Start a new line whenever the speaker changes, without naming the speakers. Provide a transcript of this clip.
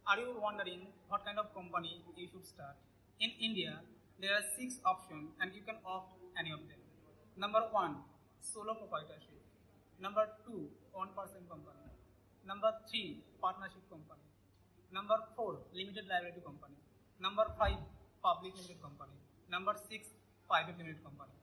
Are you wondering what kind of company you should start? In India, there are 6 options and you can opt any of them. Number 1, solo proprietorship. Number 2, one-person company. Number 3, partnership company. Number 4, limited liability company. Number 5, public limited company. Number 6, private limited company.